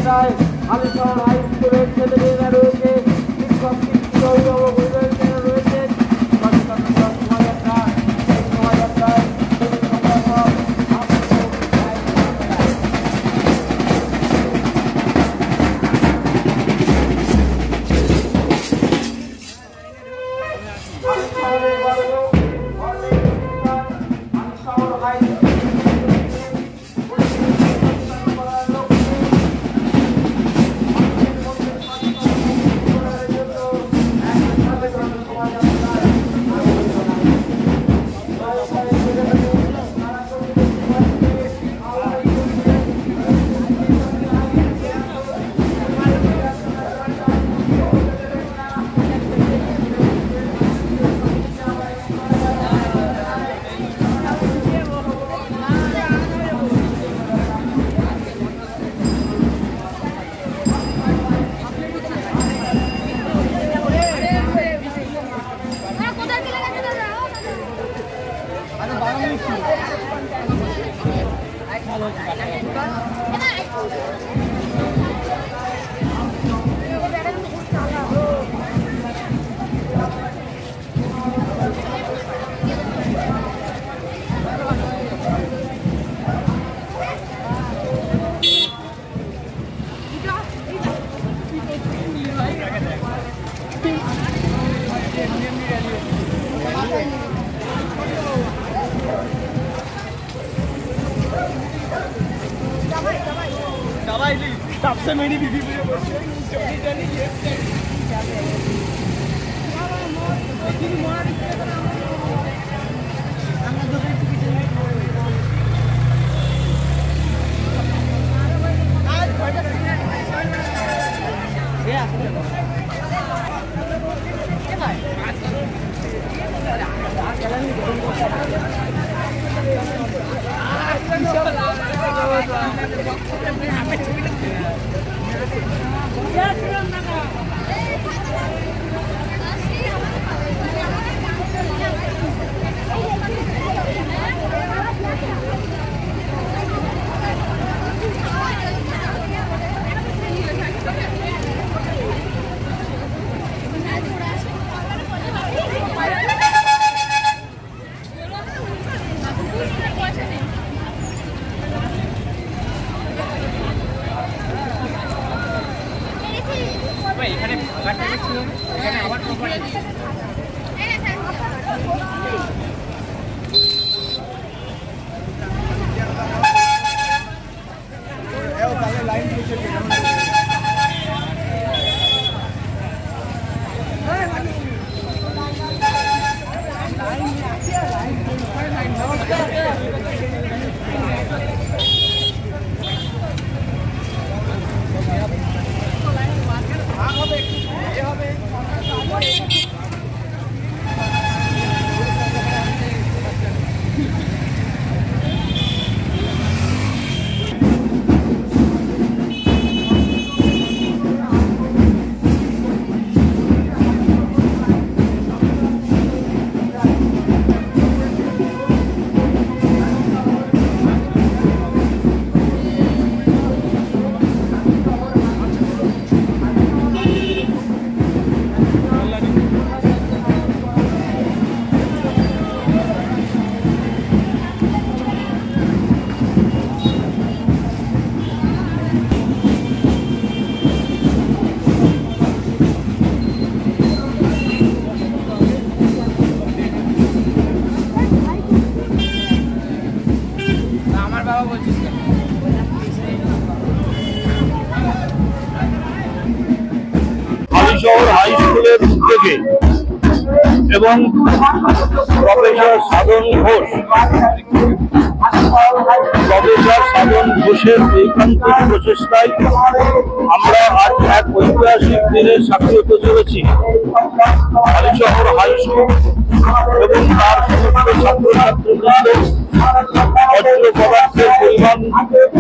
যায়। হালিশহর হাই স্কুলের ছেলেমেয়েরা রয়েছে, শিক্ষক শিক্ষিকা অভিভাবক অভিভাবিকেরা রয়েছেন। শোভাযাত্রা এই শোভাযাত্রায় सबसे मेरी बीबी হালিশহর হাই স্কুলের উদ্যোগে এবং প্রফেসর সাধন ঘোষের ঐকান্তিক প্রচেষ্টায় আমরা আজ এক ঐতিহাসিক দিনের সাক্ষী হতে চলেছি। হালিশহর হাই স্কুল এবং তার সমস্ত ছাত্রছাত্রীবৃন্দ বজ্র পদার্থের পরিমাণ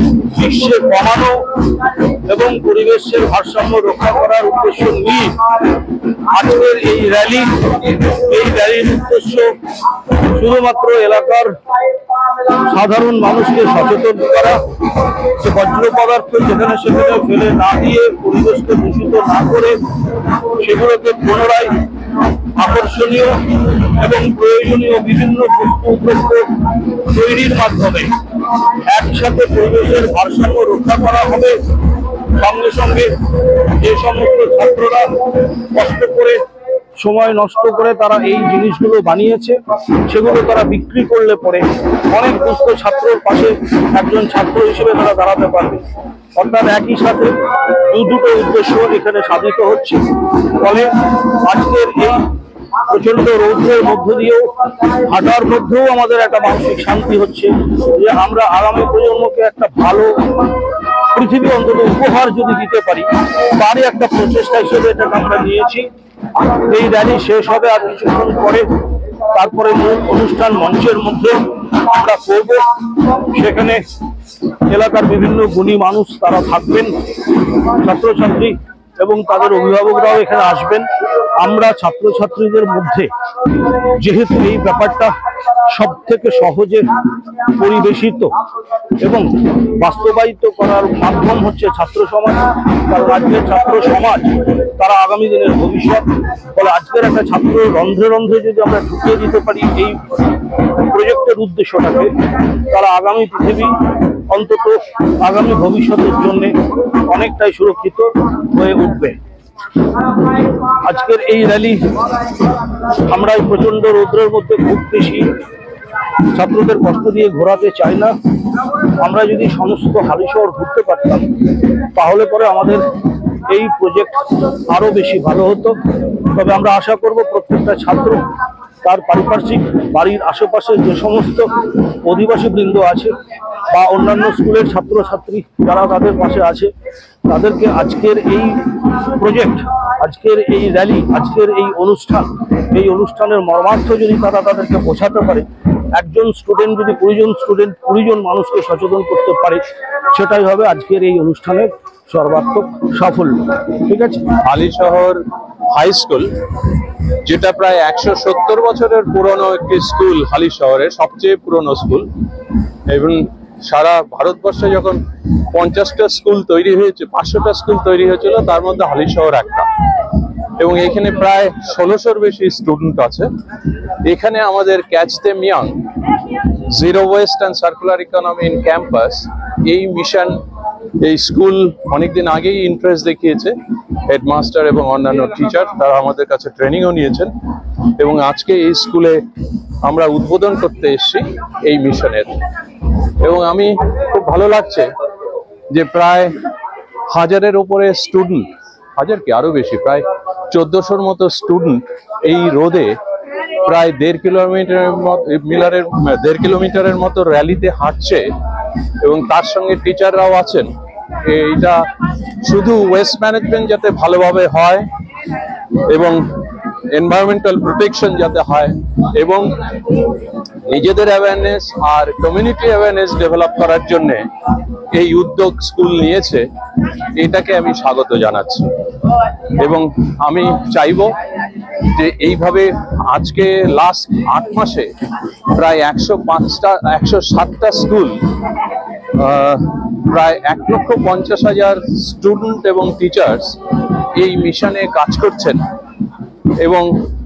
বিশ্বে কমানো এবং পরিবেশের ভারসাম্য রক্ষা করার উদ্দেশ্য নিয়ে আজকের এই র্যালির উদ্দেশ্য শুধুমাত্র এলাকার সাধারণ মানুষকে সচেতন করা, যে বর্জ্য পদার্থ যেখানে সেখানে ফেলে না দিয়ে পরিবেশকে দূষিত না করে সেগুলোকে পুনরায় আকর্ষণীয় এবং প্রয়োজনীয় বিভিন্ন বস্তু তৈরির মাধ্যমে একসাথে পরিবেশের ভারসাম্য রক্ষা করা হবে। সঙ্গে সঙ্গে যে সমস্ত ছাত্ররা কষ্ট করে সময় নষ্ট করে তারা এই জিনিসগুলো বানিয়েছে সেগুলো তারা বিক্রি করলে পরে অনেক দুস্থ ছাত্রর পাশে একজন ছাত্র হিসেবে তারা দাঁড়াতে পারবে। অর্থাৎ একই সাথে দুটো উদ্দেশ্য এখানে সাধিত হচ্ছে। ফলে আজকের এই প্রচন্ড রৌদ্রের মধ্য দিয়েও হাঁটার মধ্যেও আমাদের একটা মানসিক শান্তি হচ্ছে যে আমরা আগামী প্রজন্মকে একটা ভালো পৃথিবী অন্তত উপহার যদি দিতে পারি তারই একটা প্রচেষ্টা হিসেবে এটাকে আমরা নিয়েছি। এই র্যালি শেষ হবে আর কিছুক্ষণ পরে, তারপরে মূল অনুষ্ঠান মঞ্চের মধ্যে আমরা করব। সেখানে এলাকার বিভিন্ন গুণী মানুষ তারা থাকবেন, ছাত্রছাত্রী এবং তাদের অভিভাবকরাও এখানে আসবেন। আমরা ছাত্রছাত্রীদের মধ্যে যেহেতু এই ব্যাপারটা সব থেকে সহজে পরিবেশিত এবং বাস্তবায়িত করার মাধ্যম হচ্ছে ছাত্র সমাজ, কারণ আজকের ছাত্র সমাজ তারা আগামী দিনের ভবিষ্যৎ। ফলে আজকের একটা ছাত্র রন্ধ্রে রন্ধ্রে যদি আমরা ঢুকিয়ে দিতে পারি এই প্রজেক্টের উদ্দেশ্যটাকে, তারা আগামী পৃথিবী অন্তত আগামী ভবিষ্যতের জন্য অনেকটাই সুরক্ষিত হয়ে উঠবে। আজকের এই র্যালি আমরা এই প্রচন্ড রৌদ্রের মধ্যে খুব বেশি ছাত্রদের কষ্ট দিয়ে ঘোরাতে চাই না। আমরা যদি সমস্ত হালিশহর ঘুরতে পারতাম তাহলে পরে আমাদের এই প্রজেক্ট আরো বেশি ভালো হতো। তবে আমরা আশা করব প্রত্যেকটা ছাত্র তার পারিপার্শ্বিক বাড়ির আশেপাশে যে সমস্ত অধিবাসী বৃন্দ আছে বা অন্যান্য স্কুলের ছাত্রছাত্রী যারা তাদের পাশে আছে তাদেরকে আজকের এই প্রজেক্ট, আজকের এই র্যালি, আজকের এই অনুষ্ঠানের মর্মার্থ যদি তারা তাদেরকে বোঝাতে পারে, একজন স্টুডেন্ট যদি 20 জন মানুষকে সচেতন করতে পারে, সেটাই হবে আজকের এই অনুষ্ঠানের সর্বাত্মক সাফল্য। ঠিক আছে। হালিশহর হাই স্কুল, যেটা প্রায় 170 বছরের পুরনো একটি স্কুল, হালিশহরের সবচেয়ে পুরনো স্কুল। এবং সারা ভারতবর্ষে যখন 50টা স্কুল তৈরি হয়েছে, 500টা স্কুল তৈরি হয়েছিল, তার মধ্যে হালিশহর একটা। এবং এখানে প্রায় 1600-র বেশি স্টুডেন্ট আছে। এখানে আমাদের catch them young, zero waste and circular economy in campus, এই মিশন, এই স্কুল অনেকদিন আগেই ইন্টারেস্ট দেখিয়েছে। হেডমাস্টার এবং অন্যান্য টিচার তারা আমাদের কাছে ট্রেনিংও নিয়েছেন এবং আজকে এই স্কুলে আমরা উদ্বোধন করতে এসেছি এই মিশনের। এবং আমি খুব ভালো লাগছে যে প্রায় 1000-এর উপরে স্টুডেন্ট, 1000 কি আরো বেশি, প্রায় 1400-র মতো স্টুডেন্ট এই রোদে প্রায় 1.5 কিলোমিটারের মতো র্যালিতে হাঁটছে এবং তার সঙ্গে টিচাররাও আছেন। এইটা শুধু ওয়েস্ট ম্যানেজমেন্ট যাতে ভালোভাবে হয় এবং এনভায়রনমেন্টাল প্রোটেকশন যাতে হয় এবং নিজেদের অ্যাওয়ারনেস আর কমিউনিটি অ্যাওয়ারনেস ডেভেলপ করার জন্য এই উদ্যোগ স্কুল নিয়েছে, এটাকে আমি স্বাগত জানাচ্ছি। এবং আমি চাইবো যে এইভাবে আজকে লাস্ট 8 মাসে প্রায় 107টা স্কুল, প্রায় 1,50,000 স্টুডেন্ট এবং টিচার্স এই মিশনে কাজ করছেন এবং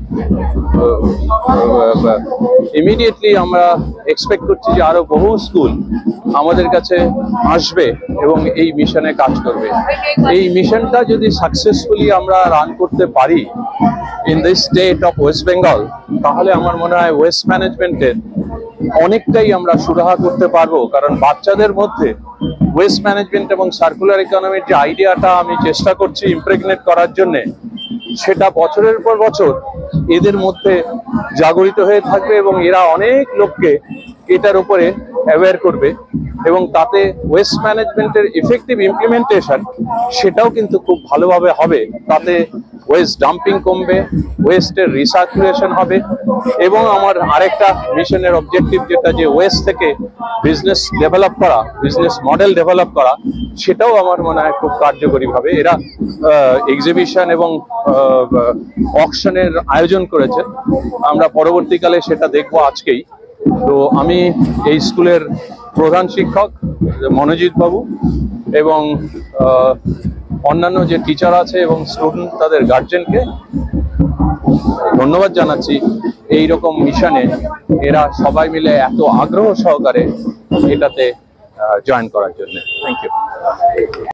ইমিডিয়েটলি আমরা এক্সপেক্ট করছি যে আরো বহু স্কুল আমাদের কাছে আসবে এবং এই মিশনে কাজ করবে। এই মিশনটা যদি সাকসেসফুলি আমরা রান করতে পারি in this state of West Bengal, তাহলে আমার মনে হয় ওয়েস্ট ম্যানেজমেন্টের অনেকটাই আমরা সুরাহা করতে পারবো। কারণ বাচ্চাদের মধ্যে ওয়েস্ট ম্যানেজমেন্ট এবং সার্কুলার ইকোনমির যে আইডিয়াটা আমি চেষ্টা করছি ইমপ্রেগনেট করার জন্য, সেটা বছরের পর বছর এদের মধ্যে জাগরিত হয়ে থাকবে এবং এরা অনেক লোককে এটার উপরে অ্যাওয়্যার করবে এবং তাতে ওয়েস্ট ম্যানেজমেন্টের ইফেক্টিভ ইমপ্লিমেন্টেশন সেটাও কিন্তু খুব ভালোভাবে হবে। তাতে ওয়েস্ট ডাম্পিং কমবে, ওয়েস্টের রিসার্কুলেশন হবে, এবং আমার আরেকটা মিশনের অবজেক্টিভ যেটা যে ওয়েস্ট থেকে বিজনেস ডেভেলপ করা, বিজনেস মডেল ডেভেলপ করা, সেটাও আমার মনে হয় খুব কার্যকরী ভাবে এরা এক্সিবিশন এবং অকশনের আয়োজন করেছে। আমরা পরবর্তীকালে সেটা দেখবো আজকেই। তো আমি এই স্কুলের প্রধান শিক্ষক মনোজিৎ বাবু এবং অন্যান্য যে টিচার আছে এবং স্টুডেন্ট তাদের গার্জেনকে ধন্যবাদ জানাচ্ছি এই রকম মিশনে এরা সবাই মিলে এত আগ্রহ সহকারে এটাতে জয়েন করার জন্য। Thank you.